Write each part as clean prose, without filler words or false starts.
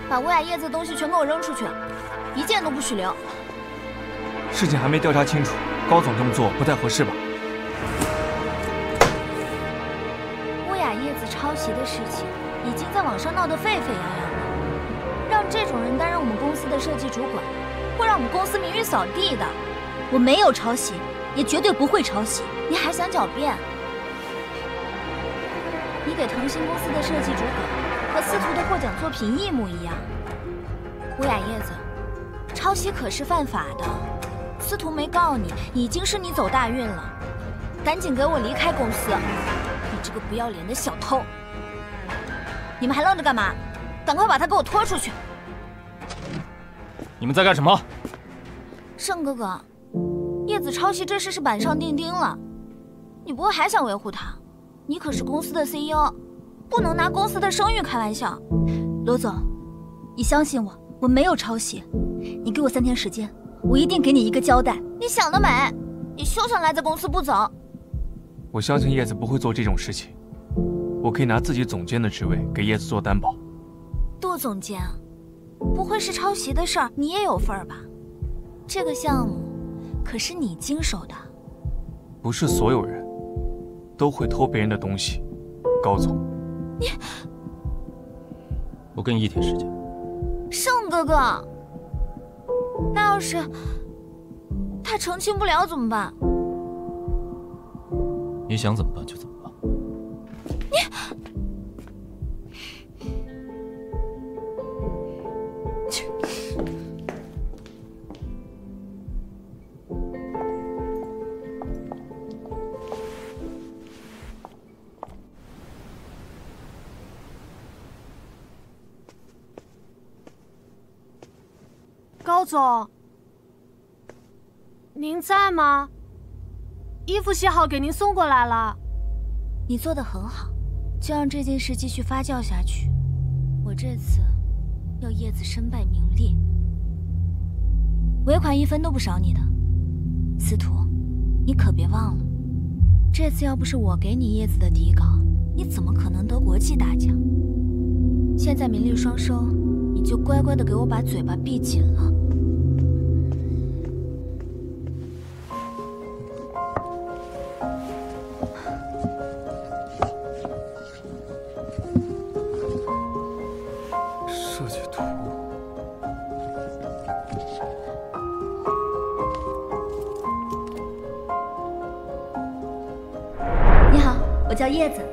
把薇娅叶子的东西全给我扔出去，一件都不许留。 事情还没调查清楚，高总这么做不太合适吧？ 薇娅叶子抄袭的事情已经在网上闹得沸沸扬扬了，让这种人担任我们公司的设计主管，会让我们公司名誉扫地的。我没有抄袭，也绝对不会抄袭，你还想狡辩？你给腾讯公司的设计主管和司徒的获奖作品一模一样。薇娅叶子，抄袭可是犯法的。司徒没告你，已经是你走大运了。赶紧给我离开公司！你这个不要脸的小偷！你们还愣着干嘛？赶快把他给我拖出去！ 你们在干什么？ 盛哥哥，叶子抄袭这事是板上钉钉了，你不会还想维护他？你可是公司的 CEO， 不能拿公司的声誉开玩笑。罗总，你相信我，我没有抄袭。你给我3天时间，我一定给你一个交代。你想得美！你休想赖在公司不走！ 我相信叶子不会做这种事情，我可以拿自己总监的职位给叶子做担保。 杜总监，不会是抄袭的事儿你也有份儿吧？这个项目可是你经手的。 不是所有人都会偷别人的东西，高总。 我给你1天时间。 盛哥哥，那要是他澄清不了怎么办？ 你想怎么办就怎么办。 高总，您在吗？衣服洗好，给您送过来了。 你做得很好，就让这件事继续发酵下去。我这次要叶子身败名裂，尾款1分都不少你的。司徒，你可别忘了，这次要不是我给你叶子的底稿，你怎么可能得国际大奖？现在名利双收，你就乖乖的给我把嘴巴闭紧了。 设计图。 你好，我叫叶子。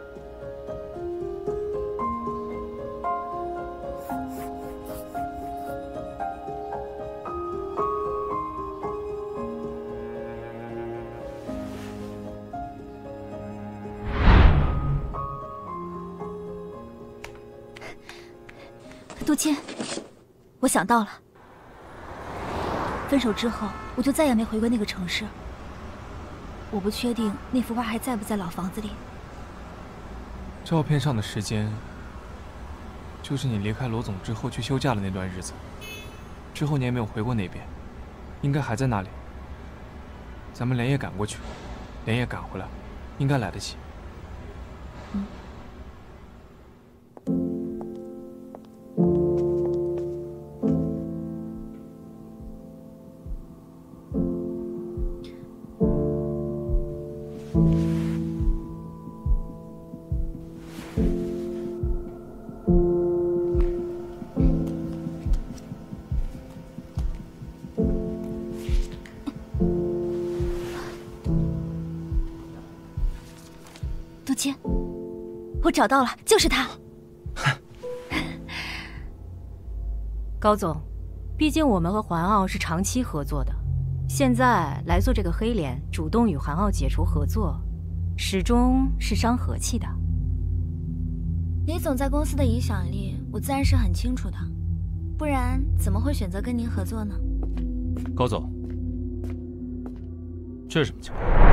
杜钦，我想到了，分手之后我就再也没回过那个城市。我不确定那幅画还在不在老房子里。 照片上的时间，就是你离开罗总之后去休假的那段日子。之后你也没有回过那边，应该还在那里。咱们连夜赶过去，连夜赶回来，应该来得及。 杜钦，我找到了，就是他。 高总，毕竟我们和环奥是长期合作的，现在来做这个黑脸，主动与环奥解除合作，始终是伤和气的。 李总在公司的影响力，我自然是很清楚的，不然怎么会选择跟您合作呢？ 高总，这是什么情况？